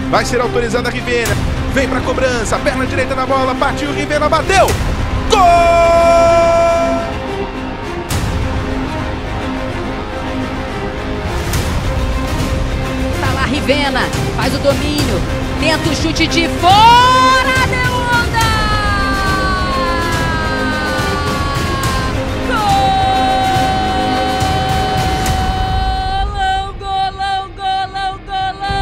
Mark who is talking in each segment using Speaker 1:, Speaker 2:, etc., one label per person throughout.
Speaker 1: Vai ser autorizada a Rivena. Vem pra cobrança, perna direita na bola, partiu, Rivena bateu. Gol!
Speaker 2: Tá lá Rivena, faz o domínio, tenta o chute de fora, deu onda! Golão, golão, golão, golão!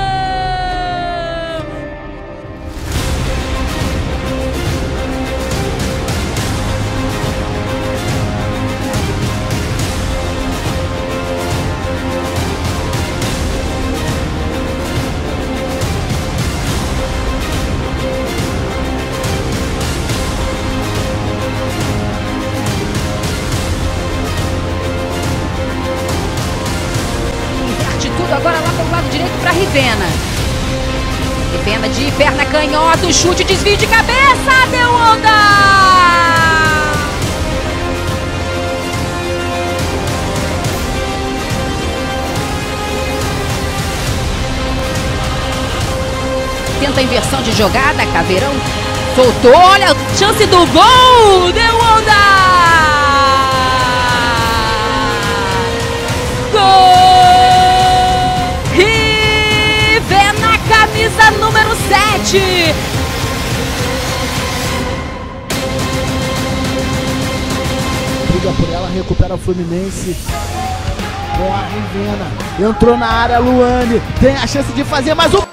Speaker 2: Agora lá pelo lado direito para Rivena. Rivena de perna canhota, chute, desvio de cabeça, deu onda! Tenta a inversão de jogada, Caveirão soltou, olha a chance do gol, deu onda! Camisa número 7.
Speaker 3: Briga por ela, recupera o Fluminense. Com a Rivena. Entrou na área, Luane. Tem a chance de fazer mais um.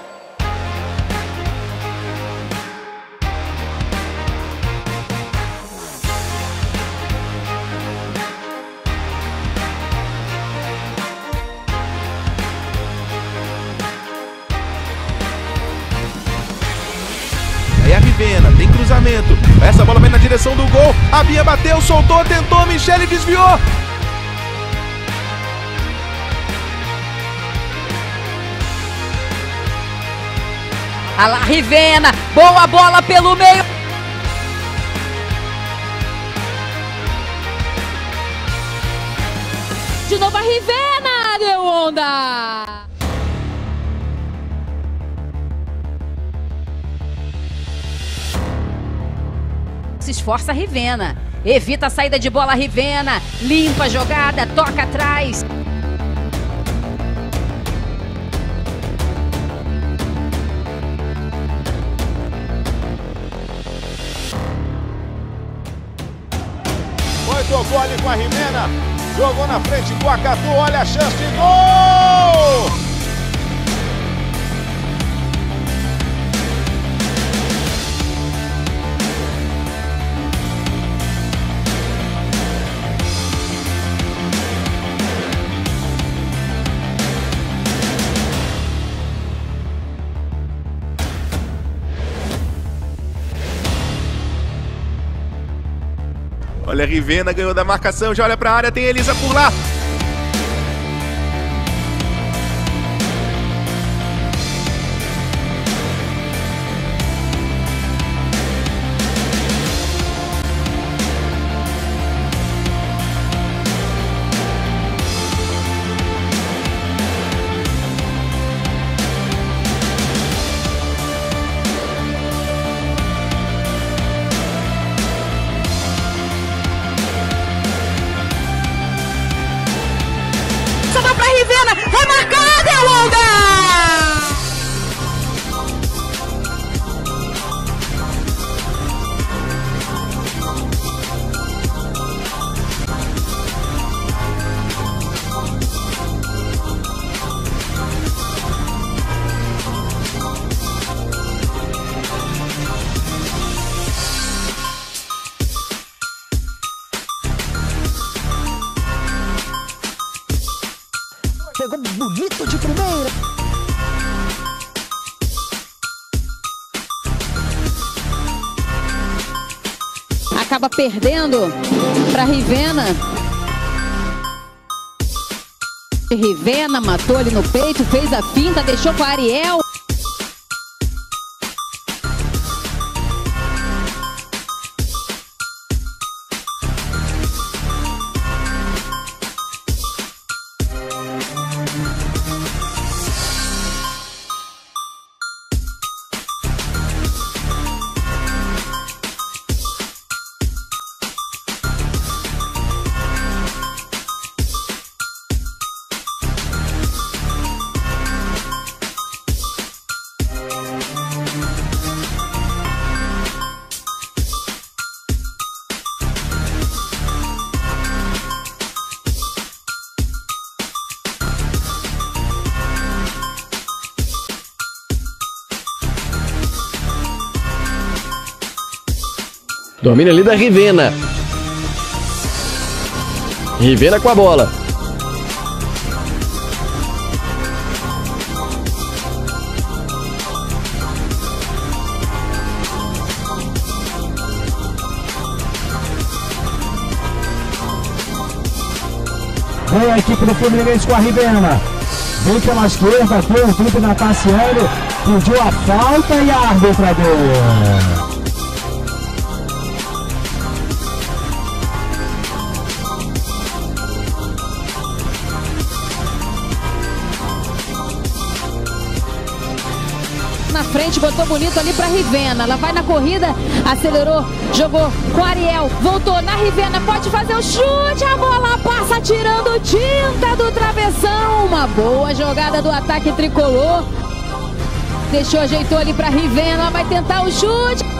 Speaker 1: Aí a Rivena, tem cruzamento. Essa bola vai na direção do gol. A Bia bateu, soltou, tentou, Michele desviou.
Speaker 2: Olha lá, Rivena, boa bola pelo meio. De novo a Rivena, deu onda. Se esforça a Rivena, evita a saída de bola Rivena, limpa a jogada, toca atrás.
Speaker 4: Foi, tocou ali com a Rivena, jogou na frente do Acatu, olha a chance de gol!
Speaker 1: Olha a Rivena, ganhou da marcação, já olha pra área, tem Elisa por lá.
Speaker 2: Sobrou pra Rivena, remarcada, deu onda!
Speaker 3: Pegou bonito de primeira.
Speaker 2: Acaba perdendo para Rivena. Rivena matou ele no peito, fez a finta, deixou com a Ariel.
Speaker 5: Domina ali da Rivena. Rivena com a bola.
Speaker 6: Vem a equipe do Fluminense com a Rivena. Vem pela esquerda, tem o Felipe Nataciano. Pediu a falta e a árbitra deu.
Speaker 2: Na frente, botou bonito ali pra Rivena. Ela vai na corrida, acelerou, jogou com o Ariel, voltou na Rivena, pode fazer o chute, a bola passa tirando tinta do travessão. Uma boa jogada do ataque tricolor. Deixou, ajeitou ali pra Rivena, vai tentar o chute.